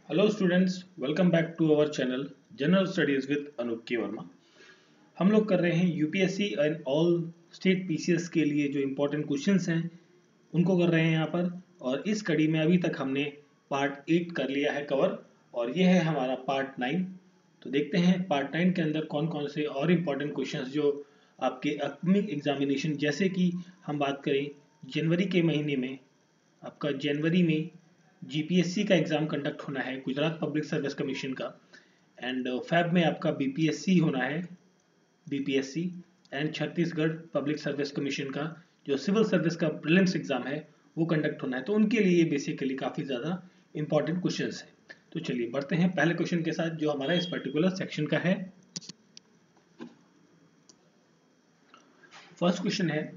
Hello students, welcome back to our channel general studies with Anoop K Verma. हम लोग कर रहे हैं UPSC and all state PCS के लिए जो इम्पोर्टेंट क्वेश्चंस हैं उनको कर रहे हैं यहाँ पर। और इस कड़ी में अभी तक हमने पार्ट 8 कर लिया है कवर और ये है हमारा पार्ट 9। तो देखते हैं पार्ट 9 के अंदर कौन कौन से और इम्पोर्टेंट क्वेश्चंस जो आपके अपकमिंग एग्जामिनेशन, जैसे कि हम बात करें जनवरी के महीने में, आपका जनवरी में जीपीएससी का एग्जाम कंडक्ट होना है, गुजरात पब्लिक सर्विस कमीशन का। एंड फेब में आपका बीपीएससी होना है, BPSC and Chhattisgarh public service commission का जो सिविल सर्विस का प्रीलिम्स एग्जाम है वो कंडक्ट होना है। तो उनके लिए बेसिकली काफ़ी ज़्यादा इंपॉर्टेंट क्वेश्चंस हैं। तो चलिए बढ़ते हैं पहले क्वेश्चन के साथ जो हमारा इस पर्टिकुलर सेक्शन का है। फर्स्ट क्वेश्चन है,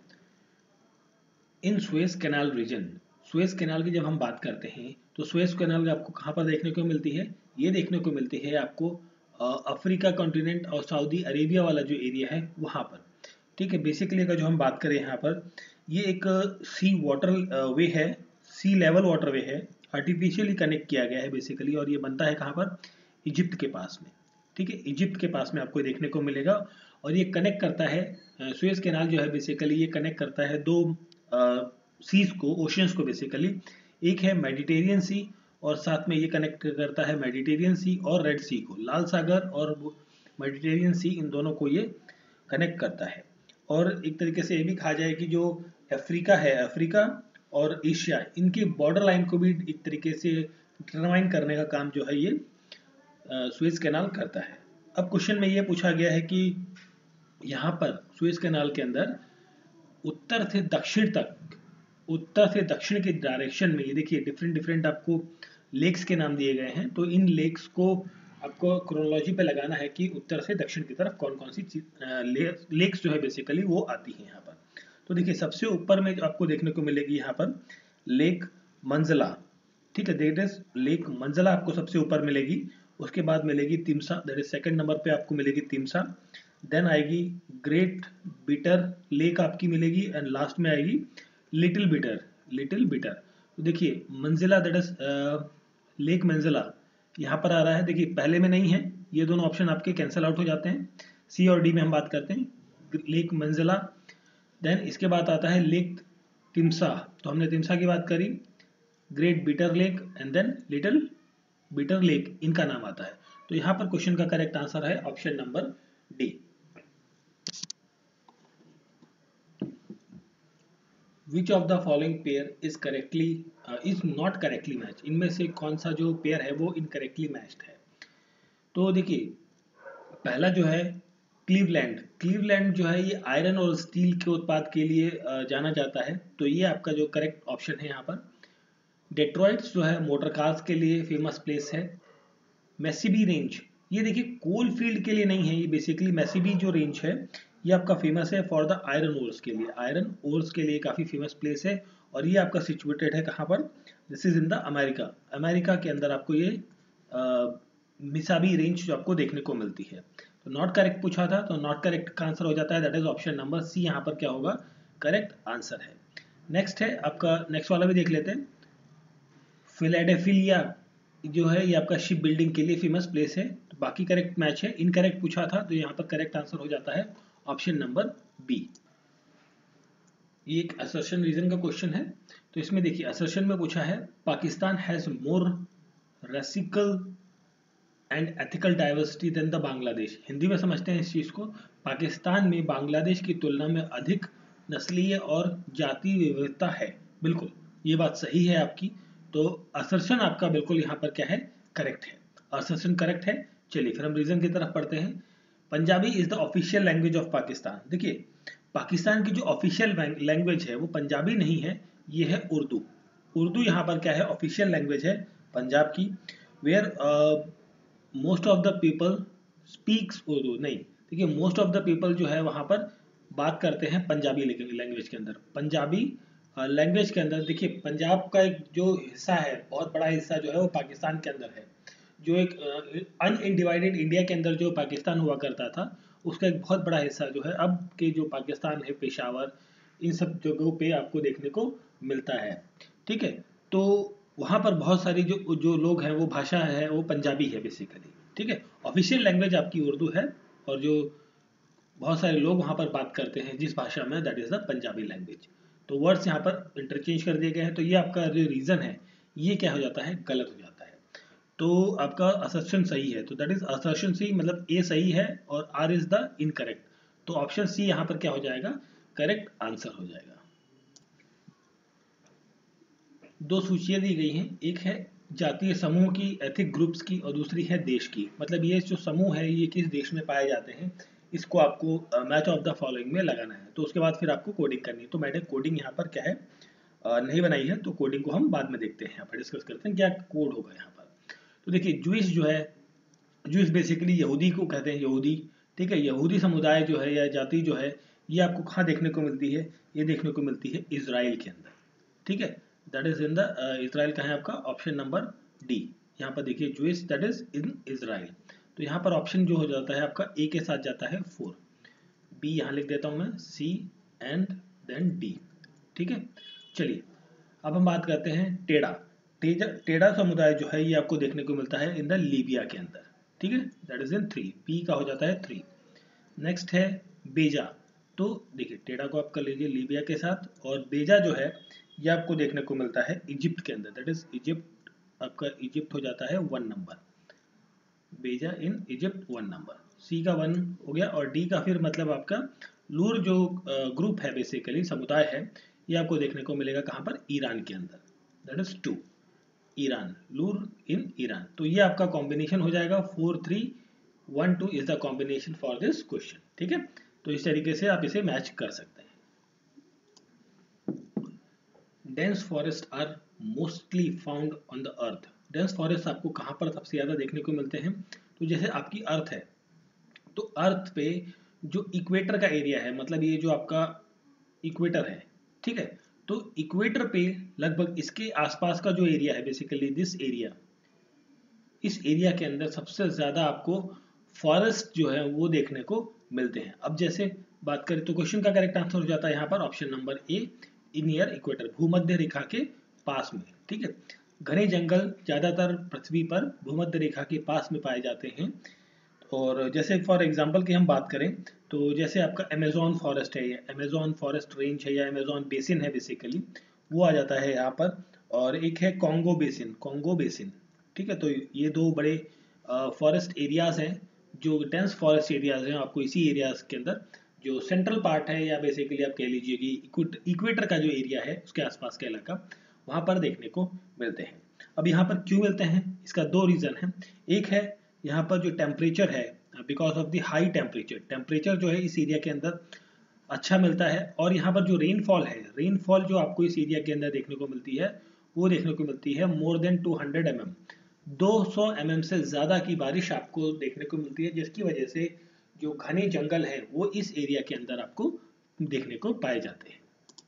in Suez canal region. Suez canal की जब हम बात करते हैं तो सुएज कैनाल आपको कहाँ पर देखने को मिलती है? ये देखने को मिलती है आपको अफ्रीका कॉन्टिनेंट और सऊदी अरेबिया वाला जो एरिया है वहाँ पर। ठीक है, बेसिकली अगर जो हम बात करें यहाँ पर, ये एक सी वाटर वे है, सी लेवल वाटर वे है, आर्टिफिशियली कनेक्ट किया गया है बेसिकली। और ये बनता है कहाँ पर? इजिप्ट के पास में। ठीक है, इजिप्ट के पास में आपको देखने को मिलेगा। और ये कनेक्ट करता है, सुएज कैनाल जो है बेसिकली ये कनेक्ट करता है दो सीज को, ओशियंस को बेसिकली। एक है मेडिटेरियन सी और साथ में ये कनेक्ट करता है मेडिटेरियन सी और रेड सी को, लाल सागर और मेडिटेरियन सी, इन दोनों को ये कनेक्ट करता है। और एक तरीके से ये भी कहा जाए कि जो अफ्रीका है, अफ्रीका और एशिया, इनकी बॉर्डर लाइन को भी एक तरीके से डिटरमाइन करने का काम जो है ये सुएज कैनाल करता है। अब क्वेश्चन में ये पूछा गया है कि यहाँ पर सुएज कैनाल के अंदर उत्तर से दक्षिण तक, उत्तर से दक्षिण के डायरेक्शन में, ये देखिए डिफरेंट डिफरेंट आपको लेक्स के नाम दिए गए हैं। तो इन लेक्स को आपको क्रोनोलॉजी पे लगाना है कि उत्तर से दक्षिण की तरफ कौन कौन सी लेक्स जो है बेसिकली वो आती है यहाँ पर। तो देखिए सबसे ऊपर में आपको देखने को मिलेगी यहाँ पर लेक मंजला। ठीक है, दैट इज लेक मंजला आपको सबसे ऊपर मिलेगी। उसके बाद मिलेगी Timsah, that is second number पे आपको मिलेगी तिमसा। देन आएगी ग्रेट बिटर लेक आपकी मिलेगी एंड लास्ट में आएगी लिटिल बिटर, लिटिल बिटर। तो देखिए मंजिला, दैट इज लेक मंजिला यहाँ पर आ रहा है। देखिए पहले में नहीं है, ये दोनों ऑप्शन आपके कैंसिल आउट हो जाते हैं। सी और डी में हम बात करते हैं लेक मंजिला। देन इसके बाद आता है लेक तिमसा, तो हमने तिमसा की बात करी, Great Bitter Lake and then Little Bitter Lake इनका नाम आता है। तो यहाँ पर क्वेश्चन का करेक्ट आंसर है option number D. Which of the following pair is correctly is not correctly match. इनमें से कौन सा जो पेयर है वो इनकरेक्टली मैच्ड है? तो देखिए पहला जो है क्लीवलैंड, क्लीवलैंड जो है ये आयरन और स्टील के उत्पाद के लिए जाना जाता है। तो ये आपका जो करेक्ट ऑप्शन है यहाँ पर। डेट्रॉइट्स जो है मोटर कार्स के लिए फेमस प्लेस है। मैसीबी रेंज, ये देखिए कोल फील्ड के लिए नहीं है, ये बेसिकली मैसीबी जो रेंज है ये आपका फेमस है फॉर द आयरन ओर्स के लिए, आयरन ओर्स के लिए काफ़ी फेमस प्लेस है। और ये आपका सिचुएटेड है कहाँ पर? This is in the America, America के अंदर आपको ये मिसाबी रेंज जो आपको देखने को मिलती है। तो नॉट करेक्ट पूछा था, तो नॉट करेक्ट का आंसर हो जाता है, that is option number C यहाँ पर क्या होगा? करेक्ट आंसर है। नेक्स्ट है आपका, नेक्स्ट वाला भी देख लेते हैं। फिलाडेल्फिया जो है ये आपका शिप बिल्डिंग के लिए फेमस प्लेस है। तो बाकी करेक्ट मैच है, इनकरेक्ट पूछा था तो यहाँ पर करेक्ट आंसर हो जाता है ऑप्शन नंबर बी। ये एक असर्शन रीजन का क्वेश्चन है। तो इसमें देखिए असर्शन में पूछा है Pakistan has more racial and ethical diversity than the Bangladesh. Hindi में समझते हैं इस चीज को, पाकिस्तान में बांग्लादेश की तुलना में अधिक नस्लीय और जातीय विविधता है। बिल्कुल ये बात सही है आपकी। तो असर्शन आपका बिल्कुल यहाँ पर क्या है? करेक्ट है, असर्शन करेक्ट है। चलिए फिर हम रीजन की तरफ पढ़ते हैं। Punjabi is the official language of Pakistan. देखिए पाकिस्तान की जो ऑफिशियल लैंग्वेज है वो पंजाबी नहीं है, ये है उर्दू। उर्दू यहाँ पर क्या है? ऑफिशियल लैंग्वेज है पंजाब की। Where most of the people speaks Urdu, नहीं, देखिए मोस्ट ऑफ द पीपल जो है वहाँ पर बात करते हैं पंजाबी लैंग्वेज के अंदर। पंजाबी लैंग्वेज के अंदर देखिए पंजाब का एक जो हिस्सा है, बहुत बड़ा हिस्सा जो है वो पाकिस्तान के अंदर है। जो एक अनइनडिवाइडेड इंडिया के अंदर जो पाकिस्तान हुआ करता था उसका एक बहुत बड़ा हिस्सा जो है अब के जो पाकिस्तान है, पेशावर, इन सब जगहों पे आपको देखने को मिलता है। ठीक है, तो वहाँ पर बहुत सारी जो जो लोग हैं वो भाषा है वो पंजाबी है बेसिकली, ठीक है। ऑफिशियल लैंग्वेज आपकी उर्दू है, और जो बहुत सारे लोग वहाँ पर बात करते हैं जिस भाषा में, that is the Punjabi language. तो वर्ड्स यहाँ पर इंटरचेंज कर दिए गए हैं, तो ये आपका जो रीज़न है ये क्या हो जाता है, गलत हो जाता है। तो आपका असर्शन सही है, तो दैट इज असर्शन सी, मतलब ए सही है और आर इज द इनकरेक्ट। तो ऑप्शन सी यहाँ पर क्या हो जाएगा, करेक्ट आंसर हो जाएगा। दो सूचियां दी गई हैं, एक है जातीय समूह की, एथिक ग्रुप्स की, और दूसरी है देश की। मतलब ये जो समूह है ये किस देश में पाए जाते हैं, इसको आपको मैच ऑफ द फॉलोइंग में लगाना है। तो उसके बाद फिर आपको कोडिंग करनी है। तो मैंने कोडिंग यहाँ पर क्या है नहीं बनाई है, तो कोडिंग को हम बाद में देखते हैं, यहाँ पर डिस्कस करते हैं क्या कोड होगा यहाँ पर। तो देखिए जूइश जो है, जूइश बेसिकली यहूदी को कहते हैं, यहूदी, ठीक है। यहूदी समुदाय जो है या जाति जो है ये आपको कहाँ देखने को मिलती है, ये देखने को मिलती है इजराइल के अंदर, ठीक है। That is in the Israel का है आपका ऑप्शन नंबर डी। यहाँ पर देखिए Jewish that is in Israel. तो यहाँ पर ऑप्शन जो हो जाता है आपका ए के साथ जाता है 4, बी यहाँ लिख देता हूँ मैं, सी एंड देन डी, ठीक है। चलिए अब हम बात करते हैं टेढ़ा। टेढ़ा समुदाय जो है ये आपको देखने को मिलता है इन द लीबिया के अंदर, ठीक है। दैट इज इन 3, पी का हो जाता है 3। नेक्स्ट है बेजा। तो देखिए टेढ़ा को आप कर लीजिए लीबिया के साथ, और बेजा जो है ये आपको देखने को मिलता है इजिप्ट के अंदर, दैट इज इजिप्ट। आपका इजिप्ट हो जाता है 1 नंबर, बेजा इन इजिप्ट 1 नंबर। सी का 1 हो गया, और डी का फिर मतलब आपका लूर जो ग्रुप है बेसिकली समुदाय है, ये आपको देखने को मिलेगा कहाँ पर, ईरान के अंदर, that is 2, Iran, Lur in Iran. तो ये आपका कॉम्बिनेशन हो जाएगा 4 3 1 2 is the combination for this question, ठीक है। तो इस तरीके से आप इसे मैच कर सकते हैं। Dense forest are mostly found on the earth. Dense forest आपको कहाँ पर सबसे ज़्यादा देखने को मिलते हैं, तो जैसे आपकी अर्थ है, तो अर्थ पे जो इक्वेटर का एरिया है, मतलब ये जो आपका इक्वेटर है, ठीक है। तो इक्वेटर पे लगभग इसके आसपास का जो एरिया है बेसिकली दिस एरिया, इस एरिया के अंदर सबसे ज़्यादा आपको फॉरेस्ट जो है वो देखने को मिलते हैं। अब जैसे बात करें तो क्वेश्चन का करेक्ट आंसर हो जाता है यहाँ पर option number A, near equator, भूमध्य रेखा के पास में, ठीक है। घने जंगल ज़्यादातर पृथ्वी पर भूमध्य रेखा के पास में पाए जाते हैं। और जैसे फॉर एग्जांपल की हम बात करें तो जैसे आपका अमेजोन फॉरेस्ट है, या अमेजोन फॉरेस्ट रेंज है, या अमेजोन बेसिन है बेसिकली, वो आ जाता है यहाँ पर। और एक है कॉन्गो बेसिन, कॉन्गो बेसिन, ठीक है। तो ये दो बड़े फॉरेस्ट एरियाज हैं, जो डेंस फॉरेस्ट एरियाज हैं आपको इसी एरियाज के अंदर, जो सेंट्रल पार्ट है, या बेसिकली आप कह लीजिए कि इक्वेटर का जो एरिया है उसके आसपास का इलाका, वहाँ पर देखने को मिलते हैं। अब यहाँ पर क्यों मिलते हैं, इसका दो रीज़न है। एक है यहाँ पर जो टेम्परेचर है, because of the high temperature, temperature जो है इस एरिया के अंदर अच्छा मिलता है। और यहाँ पर जो रेनफॉल है, रेनफॉल जो आपको इस एरिया के अंदर देखने को मिलती है वो देखने को मिलती है मोर देन 200 mm, 200 mm से ज़्यादा की बारिश आपको देखने को मिलती है, जिसकी वजह से जो घने जंगल है वो इस एरिया के अंदर आपको देखने को पाए जाते हैं।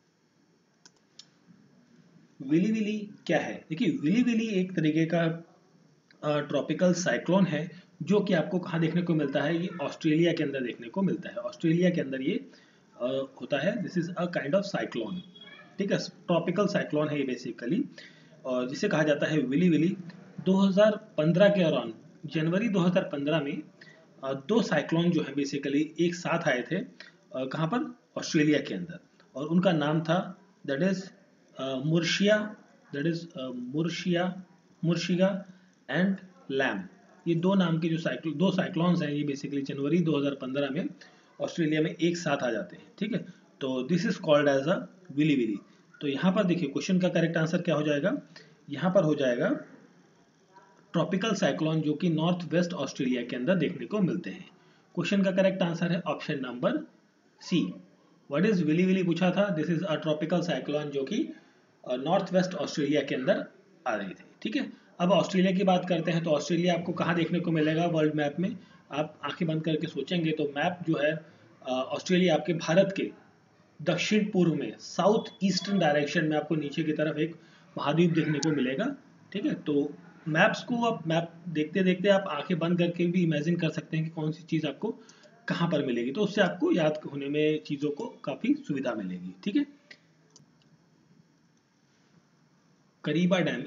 विली विली क्या है, देखिए विली विली एक तरीके का ट्रॉपिकल साइक्लोन है, जो कि आपको कहाँ देखने को मिलता है, ये ऑस्ट्रेलिया के अंदर देखने को मिलता है। ऑस्ट्रेलिया के अंदर ये होता है, this is a kind of cyclone, ठीक है। ट्रॉपिकल साइक्लोन है ये बेसिकली, और जिसे कहा जाता है विली विली। 2015 के दौरान, जनवरी 2015 में दो साइक्लोन जो है बेसिकली एक साथ आए थे, कहाँ पर, ऑस्ट्रेलिया के अंदर, और उनका नाम था that is Murshia, that is Murshia and Lam. ये दो नाम के जो दो साइक्लोन्स हैं, ये बेसिकली जनवरी 2015 में ऑस्ट्रेलिया में एक साथ आ जाते हैं, ठीक है। तो this is called as a willy willy. तो यहाँ पर देखिए क्वेश्चन का करेक्ट आंसर क्या हो जाएगा, यहाँ पर हो जाएगा ट्रॉपिकल साइक्लोन, जो कि नॉर्थ वेस्ट ऑस्ट्रेलिया के अंदर देखने को मिलते हैं। क्वेश्चन का करेक्ट आंसर है option number C. What is willy willy पूछा था, this is a tropical cyclone जो कि नॉर्थ वेस्ट ऑस्ट्रेलिया के अंदर आ रही थी, ठीक है। अब ऑस्ट्रेलिया की बात करते हैं, तो ऑस्ट्रेलिया आपको कहाँ देखने को मिलेगा वर्ल्ड मैप में। आप आंखें बंद करके सोचेंगे तो मैप जो है ऑस्ट्रेलिया आपके भारत के दक्षिण पूर्व में, साउथ ईस्टर्न डायरेक्शन में आपको नीचे की तरफ एक महाद्वीप देखने को मिलेगा, ठीक है। तो मैप्स को आप मैप देखते देखते आप आंखें बंद करके भी इमेजिन कर सकते हैं कि कौन सी चीज़ आपको कहाँ पर मिलेगी, तो उससे आपको याद होने में चीज़ों को काफ़ी सुविधा मिलेगी, ठीक है। Kariba dam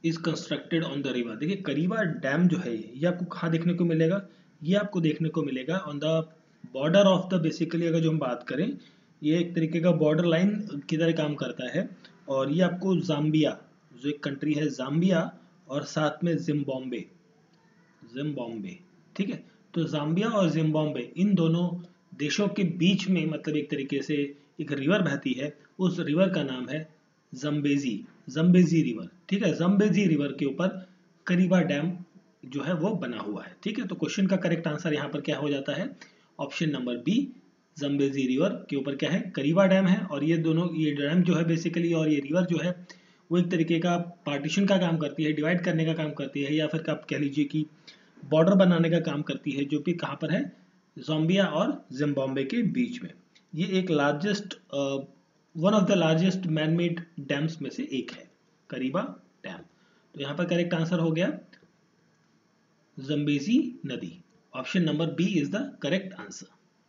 is constructed on the river. देखिए करीबा डैम जो है ये आपको कहाँ देखने को मिलेगा, ये आपको देखने को मिलेगा on the border of the, basically अगर जो हम बात करें ये एक तरीके का बॉर्डर लाइन की तरह काम करता है। और ये आपको जाम्बिया, जो एक कंट्री है जाम्बिया, और साथ में जिम्बाब्वे, जिम्बाब्वे, ठीक है। तो जाम्बिया और जिम्बाब्वे इन दोनों देशों के बीच में मतलब एक तरीके से एक रिवर बहती है, उस रिवर का नाम है जम्बेजी, जम्बेजी रिवर, ठीक है। जम्बेजी रिवर के ऊपर करीबा डैम जो है वो बना हुआ है, ठीक है। तो क्वेश्चन का करेक्ट आंसर यहाँ पर क्या हो जाता है, option number B, Zambezi river के ऊपर क्या है, करीबा डैम है। और ये दोनों, ये डैम जो है बेसिकली और ये रिवर जो है वो एक तरीके का पार्टीशन का काम करती है, डिवाइड करने का काम करती है, या फिर आप कह लीजिए कि बॉर्डर बनाने का काम करती है, जो कि कहाँ पर है, ज़ाम्बिया और जिम्बाब्वे के बीच में। ये एक largest, one of the largest man made dams में से एक है, करीबा डैम। तो यहाँ पर करेक्ट आंसर हो गया जम्बेजी नदी। Option number B is the correct answer.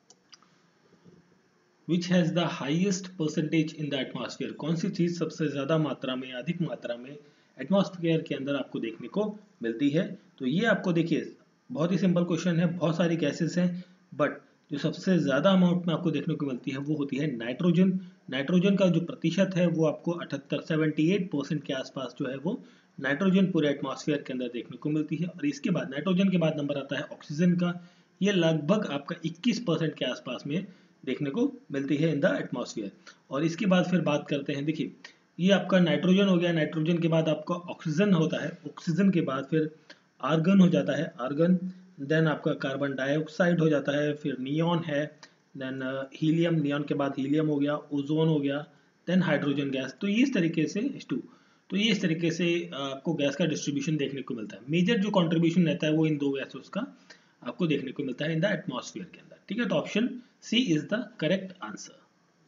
Which has the highest percentage in the atmosphere, कौन सी चीज सबसे ज्यादा मात्रा में, अधिक मात्रा में एटमॉस्फेयर के अंदर आपको देखने को मिलती है। तो ये आपको देखिए बहुत ही सिंपल क्वेश्चन है, बहुत सारी गैसेस हैं, बट जो सबसे ज्यादा अमाउंट में आपको देखने को मिलती है वो होती है नाइट्रोजन। नाइट्रोजन का जो प्रतिशत है वो आपको 78% के आसपास जो है वो नाइट्रोजन पूरे एटमॉस्फेयर के अंदर देखने को मिलती है। और इसके बाद नाइट्रोजन के बाद नंबर आता है ऑक्सीजन का, ये लगभग आपका 21% के आसपास में देखने को मिलती है इन द एटमॉस्फेयर। और इसके बाद फिर बात करते हैं, देखिए ये आपका नाइट्रोजन हो गया, नाइट्रोजन के बाद आपका ऑक्सीजन होता है, ऑक्सीजन के बाद फिर आर्गन हो जाता है, आर्गन, देन आपका कार्बन डाइऑक्साइड हो जाता है, फिर नियॉन है, देन हीलियम, नियॉन के बाद हीलियम हो गया, ओजोन हो गया, देन हाइड्रोजन गैस। तो ये इस तरीके से H2, तो ये इस तरीके से आपको गैस का डिस्ट्रीब्यूशन देखने को मिलता है। मेजर जो कंट्रीब्यूशन रहता है वो इन दो गैसों का आपको देखने को मिलता है इन द एटमॉस्फेयर के अंदर, ठीक है। तो option C is the correct answer.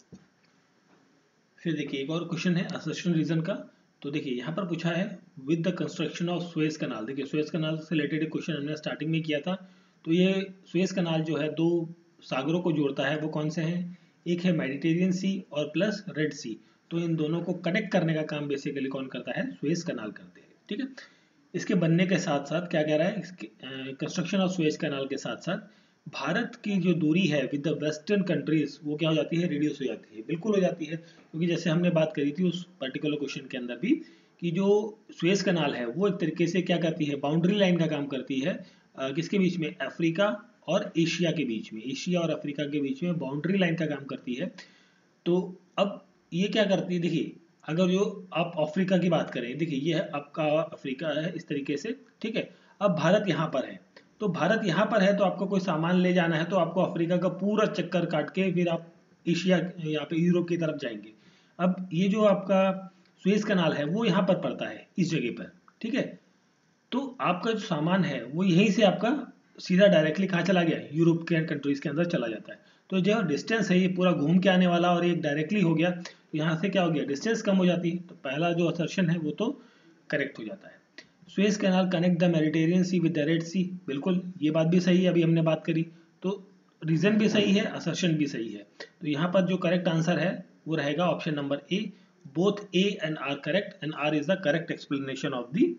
फिर देखिए एक और क्वेश्चन है असर्शन रीजन का। तो देखिए यहाँ पर पूछा है with the construction of Suez canal. देखिए सुएज कनाल से रिलेटेड एक क्वेश्चन हमने स्टार्टिंग में किया था। तो ये सुएज कनाल जो है दो सागरों को जोड़ता है, वो कौन से हैं, एक है मेडिटेरियन सी और प्लस रेड सी। तो इन दोनों को कनेक्ट करने का काम बेसिकली कौन करता है, सुएज कनाल करते हैं, ठीक है। इसके बनने के साथ साथ क्या कह रहा है, कंस्ट्रक्शन ऑफ सुएज कनाल के साथ साथ भारत की जो दूरी है विद द वेस्टर्न कंट्रीज वो क्या हो जाती है, रिड्यूस हो जाती है, बिल्कुल हो जाती है। क्योंकि जैसे हमने बात करी थी उस पर्टिकुलर क्वेश्चन के अंदर भी कि जो सुएज कनाल है वो एक तरीके से क्या करती है, बाउंड्री लाइन का काम करती है, किसके बीच में, अफ्रीका और एशिया के बीच में, एशिया और अफ्रीका के बीच में बाउंड्री लाइन का काम करती है। तो अब ये क्या करती है, देखिए अगर जो आप अफ्रीका की बात करें, देखिए ये है आपका अफ्रीका है इस तरीके से, ठीक है। अब भारत यहाँ पर है, तो भारत यहाँ पर है तो आपको कोई सामान ले जाना है तो आपको अफ्रीका का पूरा चक्कर काट के फिर आप एशिया, यहाँ पे यूरोप की तरफ जाएंगे। अब ये जो आपका सुएज कनाल है वो यहाँ पर पड़ता है इस जगह पर, ठीक है। तो आपका जो सामान है वो यहीं से आपका सीधा डायरेक्टली कहाँ चला गया, यूरोप के कंट्रीज के अंदर चला जाता है। तो जो डिस्टेंस है ये पूरा घूम के आने वाला और ये डायरेक्टली हो गया, तो यहाँ से क्या हो गया, डिस्टेंस कम हो जाती है। तो पहला जो असर्शन है वो तो करेक्ट हो जाता है। Suez canal connect the Mediterranean sea with the Red Sea, बिल्कुल ये बात भी सही है, अभी हमने बात करी। तो रीजन भी सही है, असर्शन भी सही है। तो यहाँ पर जो करेक्ट आंसर है वो रहेगा option number A, both A and R correct and R is the correct explanation of the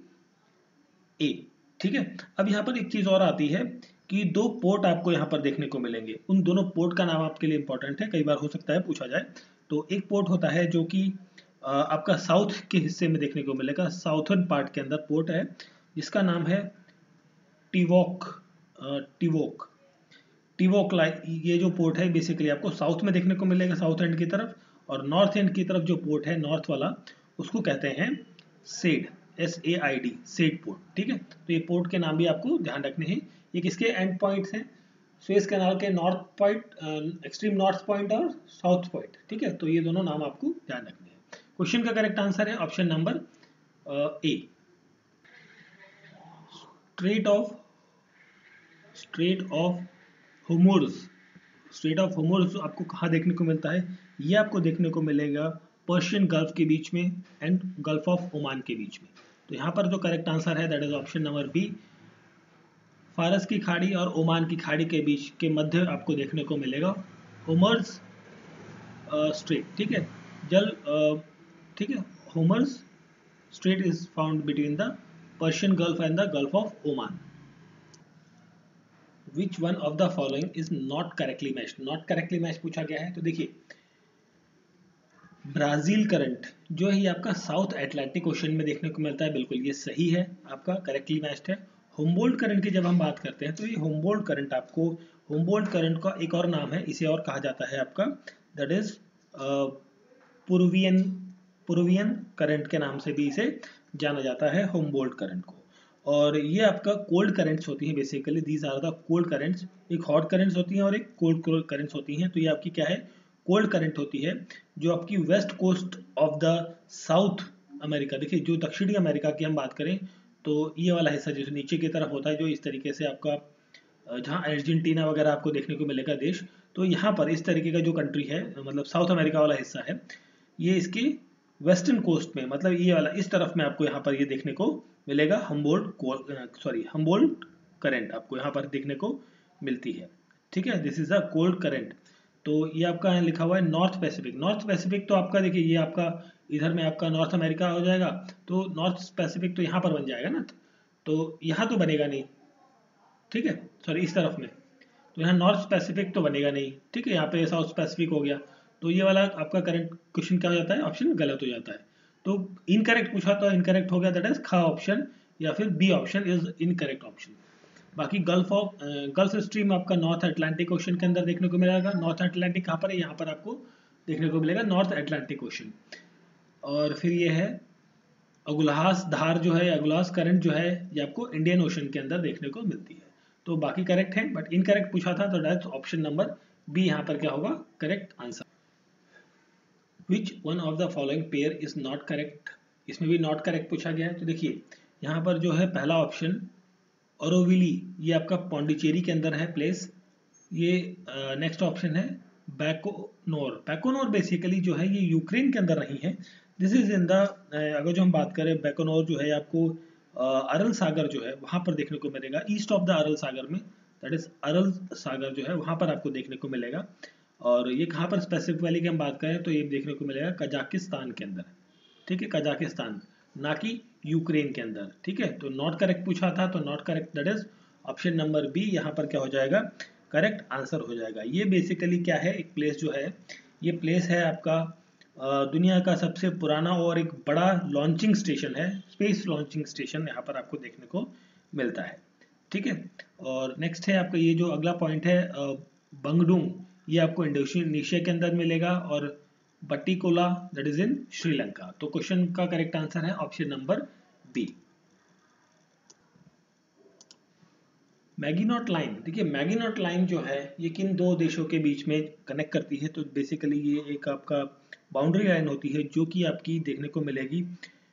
A, ठीक है। अब यहाँ पर एक चीज और आती है कि दो पोर्ट आपको यहाँ पर देखने को मिलेंगे, उन दोनों पोर्ट का नाम आपके लिए इंपॉर्टेंट है, कई बार हो सकता है पूछा जाए। तो एक पोर्ट होता है जो कि आपका साउथ के हिस्से में देखने को मिलेगा, साउथर्न पार्ट के अंदर पोर्ट है जिसका नाम है टिवोक, टिवोक, टिवोक लाइन। ये जो पोर्ट है बेसिकली आपको साउथ में देखने को मिलेगा, साउथ एंड की तरफ। और नॉर्थ एंड की तरफ जो पोर्ट है नॉर्थ वाला, उसको कहते हैं सेड, SAID, सेड पोर्ट, ठीक है। तो ये पोर्ट के नाम भी आपको ध्यान रखने हैं। ये किसके एंड पॉइंट्स हैं, सुएज कैनाल के north point, extreme north point और साउथ पॉइंट, ठीक है। तो ये दोनों नाम आपको ध्यान रखने हैं। क्वेश्चन का करेक्ट आंसर है option number A. Strait of, strait of होमुर्स, स्ट्रेट ऑफ होमुर्स आपको कहाँ देखने को मिलता है, ये आपको देखने को मिलेगा पर्शियन गल्फ के बीच में एंड गल्फ ऑफ ओमान के बीच में। तो यहाँ पर जो करेक्ट आंसर है that is option number B, फारस की खाड़ी और ओमान की खाड़ी के बीच के मध्य आपको देखने को मिलेगा होमर्स स्ट्रेट, ठीक है। ठीक है, होमर्स strait is found between the Persian Gulf and the Gulf of Oman. Which one of the following is not correctly matched? Not correctly matched पूछा गया है, तो देखिए ब्राजील करंट जो है ये आपका साउथ अटलांटिक ओशन में देखने को मिलता है, बिल्कुल ये सही है, आपका करेक्टली मैच्ड है। हुम्बोल्ट करंट की जब हम बात करते हैं तो ये हुम्बोल्ट करंट आपको, हुम्बोल्ट करंट का एक और नाम है, इसे और कहा जाता है आपका, दैट इज पुरुवियन करंट के नाम से भी इसे जाना जाता है, हुम्बोल्ट करंट को। और ये आपका कोल्ड करंट्स होती हैं, basically these are the cold currents. एक हॉट करंट्स होती हैं और एक कोल्ड करंट्स होती हैं। तो ये आपकी क्या है, कोल्ड करंट होती है, जो आपकी west coast of the South America, देखिए जो दक्षिणी अमेरिका की हम बात करें तो ये वाला हिस्सा जैसे नीचे की तरफ होता है, जो इस तरीके से आपका जहाँ अर्जेंटीना वगैरह आपको देखने को मिलेगा देश, तो यहाँ पर इस तरीके का जो कंट्री है, मतलब साउथ अमेरिका वाला हिस्सा है, ये इसके वेस्टर्न कोस्ट में, मतलब ये वाला इस तरफ में आपको यहाँ पर ये देखने को मिलेगा हम्बोल्ट करंट आपको यहाँ पर देखने को मिलती है। ठीक है, this is a cold current. तो ये आपका यहाँ लिखा हुआ है नॉर्थ पैसिफिक। नॉर्थ पैसिफिक तो आपका देखिए ये आपका इधर में आपका नॉर्थ अमेरिका हो जाएगा, तो नॉर्थ पैसिफिक तो यहाँ पर बन जाएगा ना, तो यहाँ तो बनेगा नहीं, ठीक है, सॉरी इस तरफ में, तो यहाँ नॉर्थ पैसिफिक तो बनेगा नहीं, ठीक है, यहाँ पे साउथ पैसिफिक हो गया, तो ये वाला आपका करंट क्वेश्चन क्या हो जाता है, ऑप्शन गलत हो जाता है। तो इनकरेक्ट पूछा तो इनकरेक्ट हो गया, दैट इज खा ऑप्शन, या फिर B option is incorrect option. बाकी गल्फ स्ट्रीम आपका नॉर्थ अटलांटिक ओशन के अंदर देखने को मिलेगा। नॉर्थ अटलांटिक कहाँ पर है, यहाँ पर आपको देखने को मिलेगा नॉर्थ अटलांटिक ओशन। और फिर ये है अगुलहास धार जो है, अगुलहास करंट जो है, ये आपको इंडियन ओशन के अंदर देखने को मिलती है। तो बाकी करेक्ट है, बट इनकरेक्ट पूछा था, तो दैट्स ऑप्शन नंबर बी यहाँ पर क्या होगा correct answer. Which one of the following pair is not correct, इसमें भी नॉट करेक्ट पूछा गया है। तो देखिए यहाँ पर जो है पहला ऑप्शन ओरोविली, ये आपका पौंडीचेरी के अंदर है प्लेस। ये नेक्स्ट ऑप्शन है बैकोनोर। बैकोनोर बेसिकली जो है ये यूक्रेन के अंदर नहीं है, दिस इज इन द, अगर जो हम बात करें बैकोनोर जो है आपको अरल सागर जो है वहां पर देखने को मिलेगा, ईस्ट ऑफ द अरल सागर में, दैट इज अरल सागर जो है वहां पर आपको देखने को मिलेगा। और ये कहाँ पर स्पेसिफिक वैली की हम बात करें तो ये देखने को मिलेगा कजाकिस्तान के अंदर, ठीक है, कजाकिस्तान, ना कि यूक्रेन के अंदर। ठीक है, तो नॉट करेक्ट पूछा था, तो not correct, that is option number B यहाँ पर क्या हो जाएगा करेक्ट आंसर हो जाएगा। ये बेसिकली क्या है, एक प्लेस जो है, ये प्लेस है आपका दुनिया का सबसे पुराना और एक बड़ा लॉन्चिंग स्टेशन है, स्पेस लॉन्चिंग स्टेशन यहाँ पर आपको देखने को मिलता है। ठीक है, और नेक्स्ट है आपका ये जो अगला पॉइंट है बंगडुंग, ये आपको इंडोनेशिया के अंदर मिलेगा, और Batticaloa that is in Sri Lanka. तो क्वेश्चन का करेक्ट आंसर है option number B. Maginot line, देखिए मैगिनॉट लाइन जो है ये किन दो देशों के बीच में कनेक्ट करती है, तो बेसिकली ये एक आपका बाउंड्री लाइन होती है जो कि आपकी देखने को मिलेगी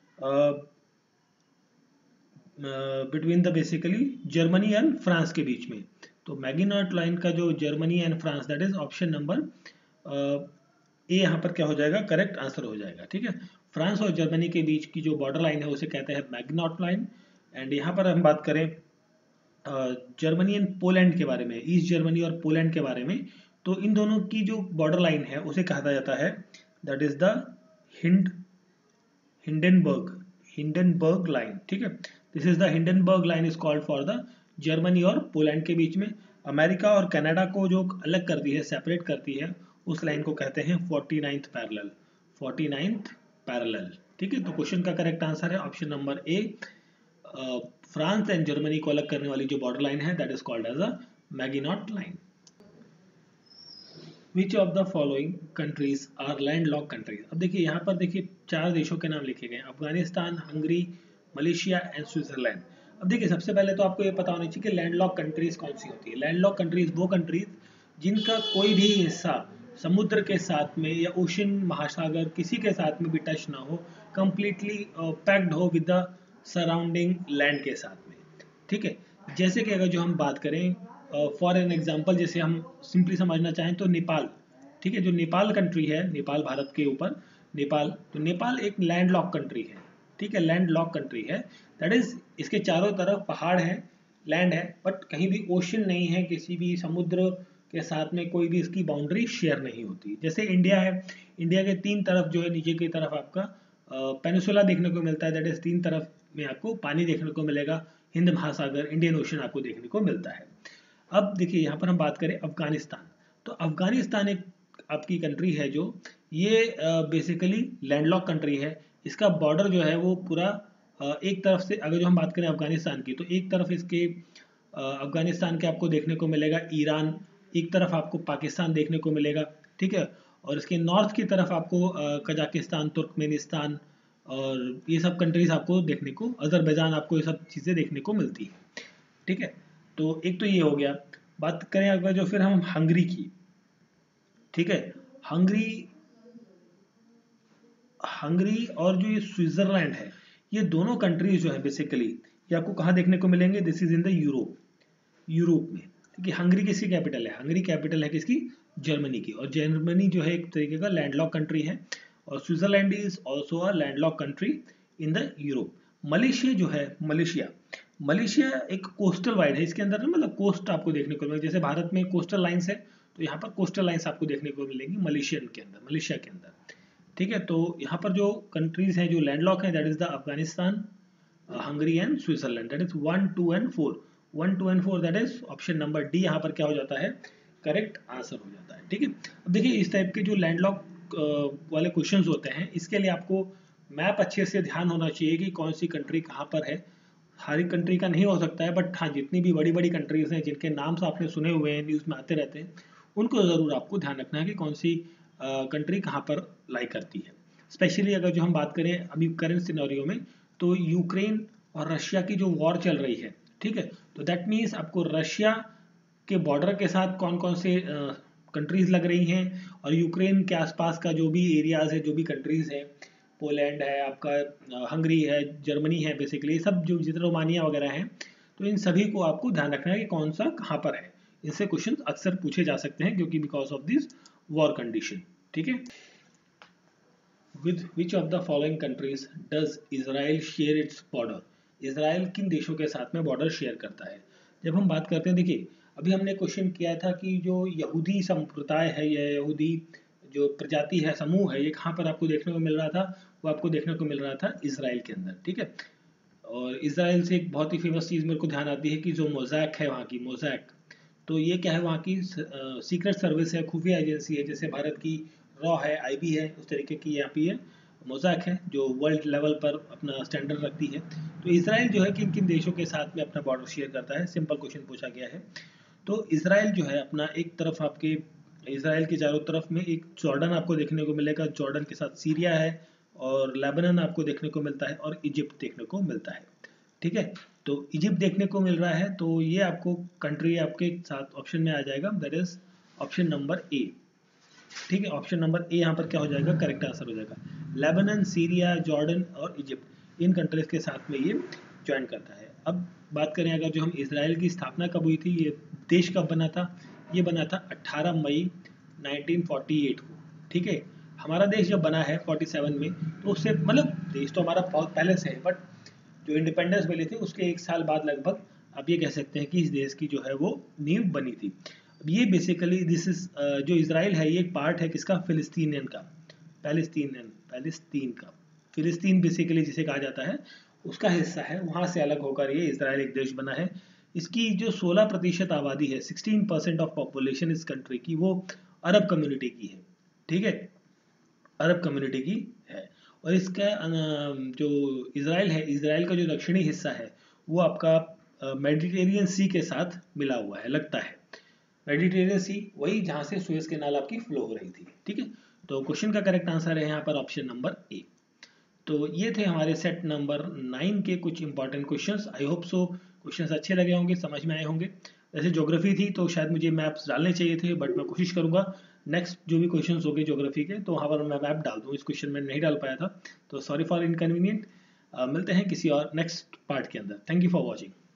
between the basically Germany and France के बीच में। तो मैगिनॉट लाइन का जो Germany and France, that is option number A यहाँ पर क्या हो जाएगा करेक्ट आंसर हो जाएगा। ठीक है, फ्रांस और जर्मनी के बीच की जो बॉर्डर लाइन है उसे कहते हैं मैगिनॉट लाइन। एंड यहाँ पर हम बात करें जर्मनी एंड पोलैंड के बारे में, ईस्ट जर्मनी और पोलैंड के बारे में, तो इन दोनों की जो बॉर्डर लाइन है उसे कहा जाता है that is the Hindenburg line. ठीक है, this is the Hindenburg line is called for the Germany और पोलैंड के बीच में। अमेरिका और कनाडा को जो अलग करती है, सेपरेट करती है, उस लाइन को कहते हैं 49th पैरेलल। ठीक है, तो क्वेश्चन का करेक्ट आंसर है option number A, France and Germany को अलग करने वाली जो बॉर्डर लाइन है that is called as a Maginot line. Which of the following countries are landlock countries. अब देखिए यहाँ पर देखिए 4 देशों के नाम लिखे गए, Afghanistan, Hungary, Malaysia and Switzerland. अब देखिए सबसे पहले तो आपको ये पता होना चाहिए कि लैंडलॉक कंट्रीज कौन सी होती है। लैंडलॉक कंट्रीज वो कंट्रीज जिनका कोई भी हिस्सा समुद्र के साथ में या ओशन महासागर किसी के साथ में भी टच ना हो, कंप्लीटली पैक्ड हो विद द सराउंडिंग लैंड के साथ में। ठीक है, जैसे कि अगर जो हम बात करें फॉर एन एग्जांपल, जैसे हम सिंपली समझना चाहें तो नेपाल, ठीक है, जो नेपाल कंट्री है, नेपाल भारत के ऊपर नेपाल, तो नेपाल एक लैंडलॉक कंट्री है। ठीक है, लैंडलॉक कंट्री है, दैट इज इसके चारों तरफ पहाड़ है, लैंड है, बट कहीं भी ओशन नहीं है, किसी भी समुद्र के साथ में कोई भी इसकी बाउंड्री शेयर नहीं होती। जैसे इंडिया है, इंडिया के 3 तरफ जो है नीचे की तरफ आपका पेनिसुला देखने को मिलता है, दैट इज 3 तरफ में आपको पानी देखने को मिलेगा, हिंद महासागर, इंडियन ओशन आपको देखने को मिलता है। अब देखिए यहाँ पर हम बात करें अफगानिस्तान, तो अफगानिस्तान एक आपकी कंट्री है जो ये बेसिकली लैंडलॉक कंट्री है। इसका बॉर्डर जो है वो पूरा एक तरफ से, अगर जो हम बात करें अफगानिस्तान की, तो एक तरफ इसके अफगानिस्तान के आपको देखने को मिलेगा ईरान, एक तरफ आपको पाकिस्तान देखने को मिलेगा, ठीक है। और इसके नॉर्थ की तरफ आपको कजाकिस्तान, तुर्कमेनिस्तान और ये सब कंट्रीज आपको देखने को, अजरबैजान, आपको ये सब चीज़ें देखने को मिलती है, ठीक है। तो एक तो ये हो गया। बात करें अगर जो फिर हम हंगरी की, ठीक है, हंगरी हंगरी और जो ये स्विट्जरलैंड है, ये दोनों कंट्रीज जो है बेसिकली ये आपको कहाँ देखने को मिलेंगे, this is in the Europe में। क्योंकि हंगरी किसकी कैपिटल है, हंगरी कैपिटल है किसकी, जर्मनी की, और जर्मनी जो है एक तरीके का लैंडलॉक कंट्री है, और Switzerland is also a landlock country in the Europe. Malaysia जो है, मलेशिया एक कोस्टल वाइड है, इसके अंदर ना मतलब कोस्ट आपको देखने को मिलेगा, जैसे भारत में कोस्टल लाइंस है, तो यहाँ पर कोस्टल लाइंस आपको देखने को मिलेंगी मलेशिया के अंदर, ठीक है। तो यहाँ पर जो कंट्रीज हैं जो लैंडलॉक हैं, that is the Afghanistan, Hungary and Switzerland, that is 1, 2 and 4, that is option number D यहाँ पर क्या हो जाता है, करेक्ट आंसर हो जाता है, ठीक है। अब देखिए इस टाइप के जो लैंडलॉक वाले क्वेश्चंस होते हैं, इसके लिए आपको मैप अच्छे से ध्यान होना चाहिए कि कौन सी कंट्री कहाँ पर है। हर एक कंट्री का नहीं हो सकता है, बट हाँ जितनी भी बड़ी बड़ी कंट्रीज हैं जिनके नाम से आपने सुने हुए हैं, न्यूज़ में आते रहते हैं, उनको ज़रूर आपको ध्यान रखना है कि कौन सी कंट्री कहाँ पर लाई करती है। स्पेशली अगर जो हम बात करें अभी करंट सिनेरियो में, तो यूक्रेन और रशिया की जो वॉर चल रही है, ठीक है, तो दैट मीन्स आपको रशिया के बॉर्डर के साथ कौन कौन से कंट्रीज लग रही हैं, और यूक्रेन के आसपास का जो भी एरियाज है, जो भी कंट्रीज है, पोलैंड है आपका, हंगरी है, जर्मनी है, बेसिकली सब जो जितने रोमानिया वगैरह हैं, तो इन सभी को आपको ध्यान रखना है कि कौन सा कहाँ पर है। इनसे क्वेश्चन अक्सर पूछे जा सकते हैं क्योंकि because of this war condition, ठीक है। With which of the following countries does Israel share its border? Israel किन देशों के साथ में बॉर्डर शेयर करता है? जब हम बात करते हैं, देखिए अभी हमने क्वेश्चन किया था कि जो यहूदी संप्रदाय है या यहूदी जो प्रजाति है, समूह है, ये कहाँ पर आपको देखने को मिल रहा था, वो आपको देखने को मिल रहा था इसराइल के अंदर, ठीक है। और इसराइल से एक बहुत ही फेमस चीज़ मेरे को ध्यान आती है कि जो मोज़ैक है वहाँ की, मोज़ैक, तो ये क्या है, वहाँ की सीक्रेट सर्विस है, खुफिया एजेंसी है, जैसे भारत की रॉ है, आईबी है, उस तरीके की यहाँ पे है मोज़ैक है, जो वर्ल्ड लेवल पर अपना स्टैंडर्ड रखती है। तो इसराइल जो है किन किन देशों के साथ में अपना बॉर्डर शेयर करता है, सिंपल क्वेश्चन पूछा गया है। तो इसराइल जो है अपना एक तरफ आपके, इसराइल के चारों तरफ में एक जॉर्डन आपको देखने को मिलेगा, जॉर्डन के साथ सीरिया है, और लेबनान आपको देखने को मिलता है, और इजिप्ट देखने को मिलता है, ठीक है। तो इजिप्ट देखने को मिल रहा है, तो ये आपको कंट्री आपके साथ ऑप्शन में आ जाएगा, that is option number A, ठीक है। ऑप्शन नंबर ए यहाँ पर क्या हो जाएगा, करेक्ट आंसर हो जाएगा। लेबनान, सीरिया, जॉर्डन और इजिप्ट, इन कंट्रीज के साथ में ये ज्वाइन करता है। अब बात करें अगर जो हम इसराइल की स्थापना कब हुई थी, ये देश कब बना था, ये बना था 18 मई 1948 को, ठीक है। हमारा देश जब बना है 47 में, तो उससे मतलब देश तो हमारा बहुत पहले से है, बट जो इंडिपेंडेंस मिली थी उसके एक साल बाद लगभग आप ये कह सकते हैं कि इस देश की जो है वो नींव बनी थी। अब ये बेसिकली दिस इज जो इसराइल है, ये एक पार्ट है किसका, फिलिस्तीनियन का, पैलेस्तीन का, फिलिस्तीन बेसिकली जिसे कहा जाता है उसका हिस्सा है, वहां से अलग होकर ये इसराइल एक देश बना है। इसकी जो 16% आबादी है, 16% ऑफ पॉपुलेशन इस कंट्री की, वो अरब कम्युनिटी की है, ठीक है, अरब कम्युनिटी की है। और इसका जो इसराइल है, इसराइल का जो दक्षिणी हिस्सा है वो आपका मेडिटेरियन सी के साथ मिला हुआ है, लगता है मेडिटेरियन सी, वही जहां से सुएज कैनाल आपकी फ्लो हो रही थी, ठीक है। तो क्वेश्चन का करेक्ट आंसर है यहाँ पर ऑप्शन नंबर ए। तो ये थे हमारे सेट नंबर 9 के कुछ important questions. I hope so questions अच्छे लगे होंगे, समझ में आए होंगे। वैसे ज्योग्राफी थी तो शायद मुझे मैप्स डालने चाहिए थे, बट मैं कोशिश करूंगा नेक्स्ट जो भी क्वेश्चंस होंगे ज्योग्राफी के, तो वहाँ पर मैं मैप डाल दूँ। इस क्वेश्चन में नहीं डाल पाया था, तो सॉरी फॉर इनकन्वीनियंट। मिलते हैं किसी और नेक्स्ट पार्ट के अंदर। Thank you for watching.